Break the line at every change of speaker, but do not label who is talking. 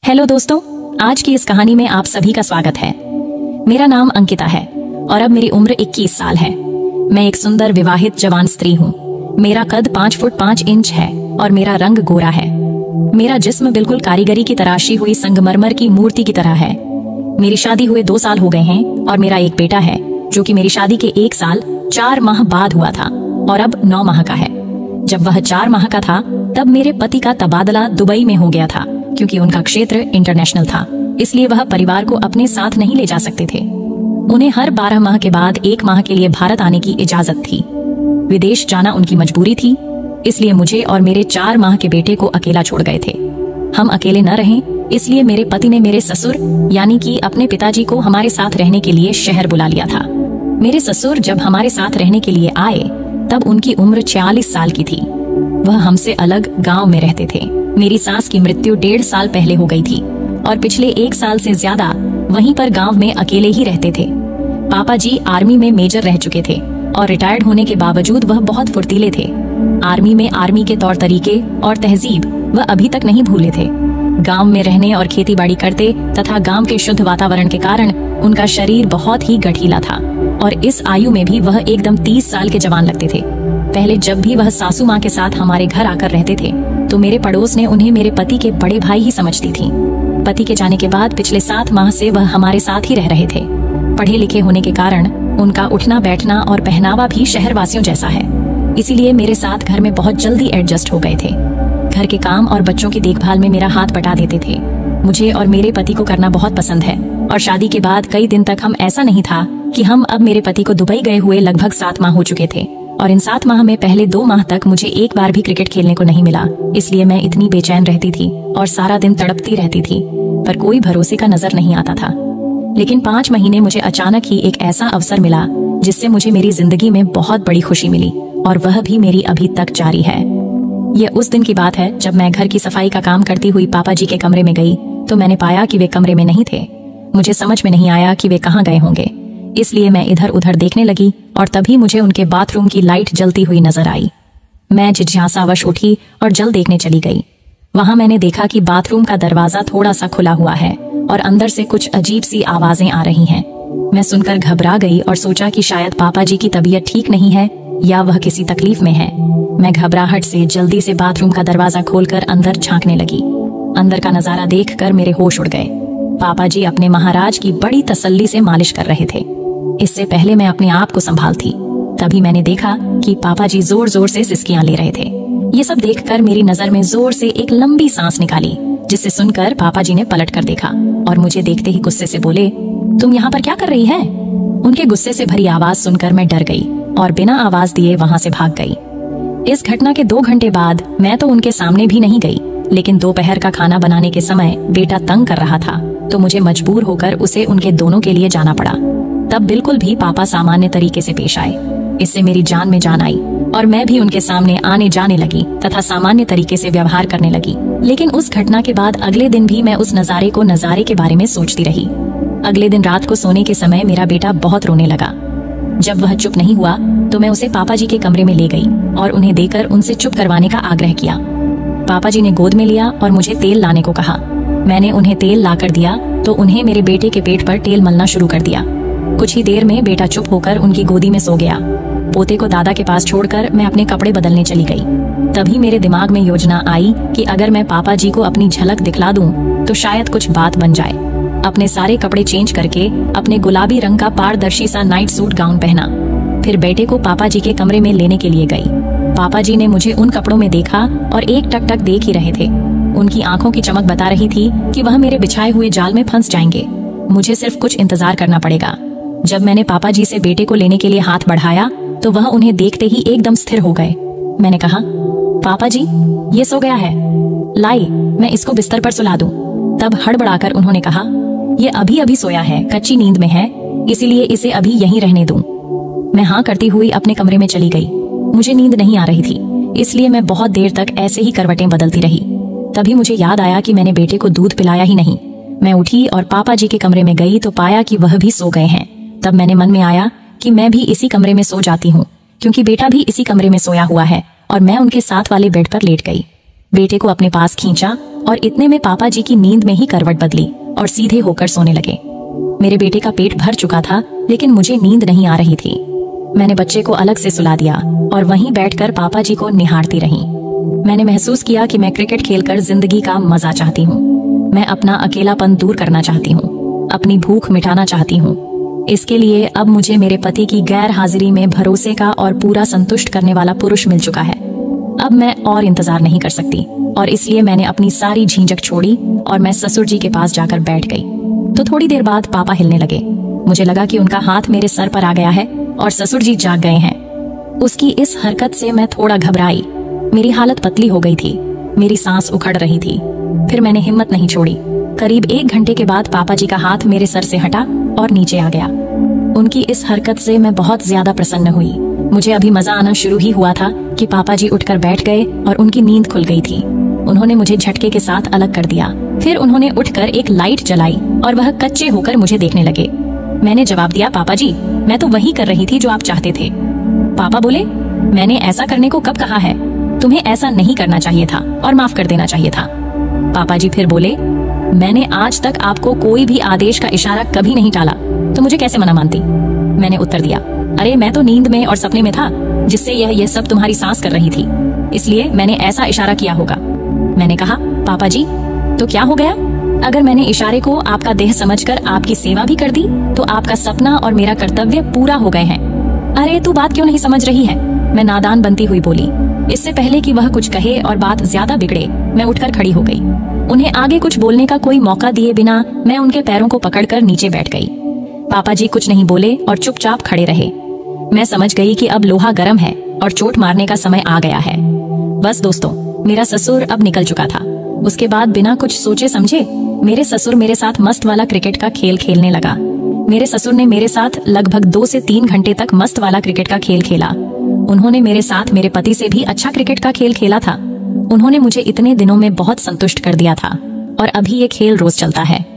Hello दोस्तों, आज की इस कहानी में आप सभी का स्वागत है। मेरा नाम अंकिता है और अब मेरी उम्र 21 साल है। मैं एक सुंदर विवाहित जवान स्त्री हूँ। मेरा कद 5 फुट 5 इंच है और मेरा रंग गोरा है। मेरा जिस्म बिल्कुल कारीगरी की तराशी हुई संगमरमर की मूर्ति की तरह है। मेरी शादी हुए 2 साल हो गए हैं और मेरा एक बेटा है जो कि मेरी शादी के 1 साल 4 माह बाद हुआ था और अब 9 माह का है। जब वह 4 माह का था तब मेरे पति का तबादला दुबई में हो गया था, क्योंकि उनका क्षेत्र इंटरनेशनल था, इसलिए वह परिवार को अपने साथ नहीं ले जा सकते थे। उन्हें हर 12 माह के बाद 1 माह के लिए भारत आने की इजाजत थी। विदेश जाना उनकी मजबूरी थी, इसलिए मुझे और मेरे 4 माह के बेटे को अकेला छोड़ गए थे। हम अकेले न रहें, इसलिए मेरे पति ने मेरे ससुर यानी कि अपने पिताजी को हमारे साथ रहने के लिए शहर बुला लिया था। मेरे ससुर जब हमारे साथ रहने के लिए आए तब उनकी उम्र 46 साल की थी। वह हमसे अलग गांव में रहते थे। मेरी सास की मृत्यु 1.5 साल पहले हो गई थी और पिछले 1 साल से ज्यादा वहीं पर गांव में अकेले ही रहते थे। पापा जी आर्मी में मेजर रह चुके थे और रिटायर्ड होने के बावजूद वह बहुत फुर्तीले थे। आर्मी में आर्मी के तौर तरीके और तहजीब वह अभी तक नहीं भूले थे। गांव में रहने और खेती बाड़ी करते तथा गांव के शुद्ध वातावरण के कारण उनका शरीर बहुत ही गठीला था और इस आयु में भी वह एकदम 30 साल के जवान लगते थे। पहले जब भी वह सासू माँ के साथ हमारे घर आकर रहते थे तो मेरे पड़ोस ने उन्हें मेरे पति के बड़े भाई ही समझती थी। पति के जाने के बाद पिछले 7 माह से वह हमारे साथ ही रह रहे थे। पढ़े लिखे होने के कारण उनका उठना बैठना और पहनावा भी शहरवासियों जैसा है, इसीलिए मेरे साथ घर में बहुत जल्दी एडजस्ट हो गए थे। घर के काम और बच्चों की देखभाल में मेरा हाथ बटा देते थे। मुझे और मेरे पति को करना बहुत पसंद है और शादी के बाद कई दिन तक हम ऐसा नहीं था कि हम अब मेरे पति को दुबई गए हुए लगभग 7 माह हो चुके थे और इन 7 माह में पहले 2 माह तक मुझे एक बार भी क्रिकेट खेलने को नहीं मिला। इसलिए मैं इतनी बेचैन रहती थी और सारा दिन तड़पती रहती थी, पर कोई भरोसे का नजर नहीं आता था। लेकिन 5 महीने मुझे अचानक ही एक ऐसा अवसर मिला जिससे मुझे मेरी जिंदगी में बहुत बड़ी खुशी मिली और वह भी मेरी अभी तक जारी है। यह उस दिन की बात है जब मैं घर की सफाई का काम करती हुई पापा जी के कमरे में गई तो मैंने पाया कि वे कमरे में नहीं थे। मुझे समझ में नहीं आया कि वे कहाँ गए होंगे, इसलिए मैं इधर उधर देखने लगी और तभी मुझे उनके बाथरूम की लाइट जलती हुई नजर आई। मैं जिज्ञासावश उठी और जल देखने चली गई। वहां मैंने देखा कि बाथरूम का दरवाजा थोड़ा सा खुला हुआ है और अंदर से कुछ अजीब सी आवाजें आ रही हैं। मैं सुनकर घबरा गई और सोचा कि शायद पापा जी की तबीयत ठीक नहीं है या वह किसी तकलीफ में है। मैं घबराहट से जल्दी से बाथरूम का दरवाजा खोलकर अंदर झांकने लगी। अंदर का नजारा देखकर मेरे होश उड़ गए। पापा जी अपने महाराज की बड़ी तसल्ली से मालिश कर रहे थे। इससे पहले मैं अपने आप को संभाल थी। तभी मैंने देखा कि पापा जी जोर जोर से सिसकियां ले रहे थे। ये सब देखकर मेरी नजर में जोर से एक लंबी सांस निकाली, जिसे सुनकर पापा जी ने पलट कर देखा और मुझे देखते ही गुस्से से बोले, तुम यहाँ पर क्या कर रही है? उनके गुस्से से भरी आवाज सुनकर मैं डर गई और बिना आवाज दिए वहां से भाग गई। इस घटना के 2 घंटे बाद मैं तो उनके सामने भी नहीं गई, लेकिन दोपहर का खाना बनाने के समय बेटा तंग कर रहा था तो मुझे मजबूर होकर उसे उनके दोनों के लिए जाना पड़ा। तब बिल्कुल भी पापा सामान्य तरीके से पेश आए। इससे मेरी जान में जान आई और मैं भी उनके सामने आने जाने लगी तथा सामान्य तरीके से व्यवहार करने लगी। लेकिन उस घटना के बाद अगले दिन भी मैं उस नजारे के बारे में सोचती रही। अगले दिन रात को सोने के समय मेरा बेटा बहुत रोने लगा। जब वह चुप नहीं हुआ तो मैं उसे पापा जी के कमरे में ले गई और उन्हें देकर उनसे चुप करवाने का आग्रह किया। पापा जी ने गोद में लिया और मुझे तेल लाने को कहा। मैंने उन्हें तेल लाकर दिया तो उन्हें मेरे बेटे के पेट पर तेल मलना शुरू कर दिया। कुछ ही देर में बेटा चुप होकर उनकी गोदी में सो गया। पोते को दादा के पास छोड़कर मैं अपने कपड़े बदलने चली गई। तभी मेरे दिमाग में योजना आई कि अगर मैं पापा जी को अपनी झलक दिखला दूं तो शायद कुछ बात बन जाए। अपने सारे कपड़े चेंज करके अपने गुलाबी रंग का पारदर्शी सा नाइट सूट गाउन पहना, फिर बेटे को पापा जी के कमरे में लेने के लिए गई। पापा जी ने मुझे उन कपड़ों में देखा और एक टक देख ही रहे थे। उनकी आंखों की चमक बता रही थी कि वह मेरे बिछाए हुए जाल में फंस जाएंगे। मुझे सिर्फ कुछ इंतजार करना पड़ेगा। जब मैंने पापा जी से बेटे को लेने के लिए हाथ बढ़ाया तो वह उन्हें देखते ही एकदम स्थिर हो गए। मैंने कहा, पापा जी ये सो गया है, लाई मैं इसको बिस्तर पर सुला दूं। तब हड़बड़ाकर उन्होंने कहा, ये अभी अभी सोया है, कच्ची नींद में है, इसीलिए इसे अभी यहीं रहने दूं। मैं हाँ करती हुई अपने कमरे में चली गई। मुझे नींद नहीं आ रही थी, इसलिए मैं बहुत देर तक ऐसे ही करवटें बदलती रही। तभी मुझे याद आया कि मैंने बेटे को दूध पिलाया ही नहीं। मैं उठी और पापा जी के कमरे में गई तो पाया कि वह भी सो गए हैं। तब मैंने मन में आया कि मैं भी इसी कमरे में सो जाती हूँ, क्योंकि बेटा भी इसी कमरे में सोया हुआ है, और मैं उनके साथ वाले बेड पर लेट गई। बेटे को अपने पास खींचा और इतने में पापा जी की नींद में ही करवट बदली और सीधे होकर सोने लगे। मेरे बेटे का पेट भर चुका था, लेकिन मुझे नींद नहीं आ रही थी। मैंने बच्चे को अलग से सुला दिया और वहीं बैठकर पापा जी को निहारती रही। मैंने महसूस किया कि मैं क्रिकेट खेलकर जिंदगी का मजा चाहती हूँ। मैं अपना अकेलापन दूर करना चाहती हूँ, अपनी भूख मिटाना चाहती हूँ। इसके लिए अब मुझे मेरे पति की गैर हाजिरी में भरोसे का और पूरा संतुष्ट करने वाला पुरुष मिल चुका है। अब मैं और इंतजार नहीं कर सकती और इसलिए मैंने अपनी सारी झिझक छोड़ी और मैं ससुर जी के पास जाकर बैठ गई। तो थोड़ी देर बाद पापा हिलने लगे। मुझे लगा कि उनका हाथ मेरे सर पर आ गया है और ससुर जी जाग गए हैं। उसकी इस हरकत से मैं थोड़ा घबराई। मेरी हालत पतली हो गई थी, मेरी सांस उखड़ रही थी। फिर मैंने हिम्मत नहीं छोड़ी। करीब 1 घंटे के बाद पापा जी का हाथ मेरे सर से हटा और नीचे आ गया। उनकी इस हरकत से मैं बहुत ज्यादा प्रसन्न हुई। मुझे अभी मजा आना शुरू ही हुआ था कि पापा जी उठकर बैठ गए और उनकी नींद खुल गई थी। उन्होंने मुझे झटके के साथ अलग कर दिया। फिर उन्होंने उठकर एक लाइट जलाई और वह कच्चे होकर मुझे देखने लगे। मैंने जवाब दिया, पापा जी, मैं तो वही कर रही थी जो आप चाहते थे। पापा बोले, मैंने ऐसा करने को कब कहा है? तुम्हें ऐसा नहीं करना चाहिए था और माफ कर देना चाहिए था। पापा जी फिर बोले, मैंने आज तक आपको कोई भी आदेश का इशारा कभी नहीं टाला, तो मुझे कैसे मना मानती? मैंने उत्तर दिया, अरे मैं तो नींद में और सपने में था, जिससे यह सब तुम्हारी सांस कर रही थी, इसलिए मैंने ऐसा इशारा किया होगा। मैंने कहा, पापा जी, तो क्या हो गया? अगर मैंने इशारे को आपका देह समझकर आपकी सेवा भी कर दी, तो आपका सपना और मेरा कर्तव्य पूरा हो गए हैं। अरे तू बात क्यों नहीं समझ रही है? मैं नादान बनती हुई बोली। इससे पहले कि वह कुछ कहे और बात ज्यादा बिगड़े, मैं उठकर खड़ी हो गई। उन्हें आगे कुछ बोलने का कोई मौका दिए बिना मैं उनके पैरों को पकड़कर नीचे बैठ गई। पापा जी कुछ नहीं बोले और चुपचाप खड़े रहे। मैं समझ गई कि अब लोहा गर्म है और चोट मारने का समय आ गया है। बस दोस्तों, मेरा ससुर अब निकल चुका था। उसके बाद बिना कुछ सोचे समझे मेरे ससुर मेरे साथ मस्त वाला क्रिकेट का खेल खेलने लगा। मेरे ससुर ने मेरे साथ लगभग 2 से 3 घंटे तक मस्त वाला क्रिकेट का खेल खेला। उन्होंने मेरे साथ मेरे पति से भी अच्छा क्रिकेट का खेल खेला था। उन्होंने मुझे इतने दिनों में बहुत संतुष्ट कर दिया था और अभी ये खेल रोज चलता है।